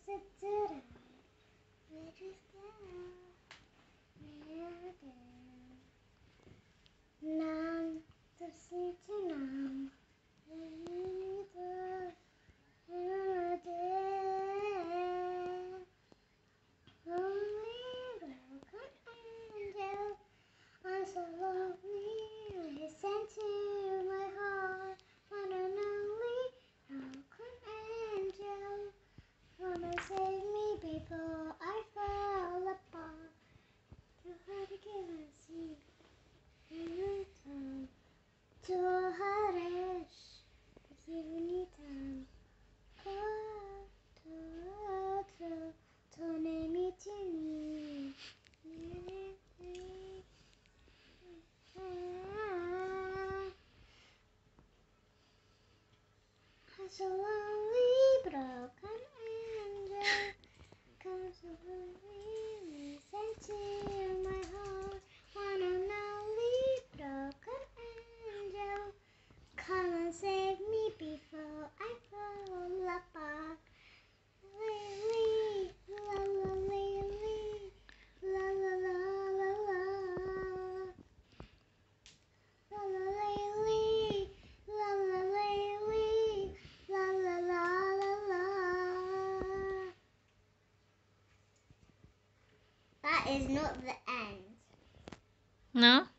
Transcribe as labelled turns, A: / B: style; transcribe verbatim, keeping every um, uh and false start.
A: Nam, the city nam. So lonely, listen to my heart. One and only broken angel, wanna save me before I fall apart. You had to give a seat in return to a harish, but you need time. Go to to to name it to me. So lonely, broken angel, come so lonely, listen to my heart. One and only broken angel, come and save me before I fall apart. Lily, la la lily, la la la la la, la la lily, la la lily. La la la la la. That is not the end.
B: No?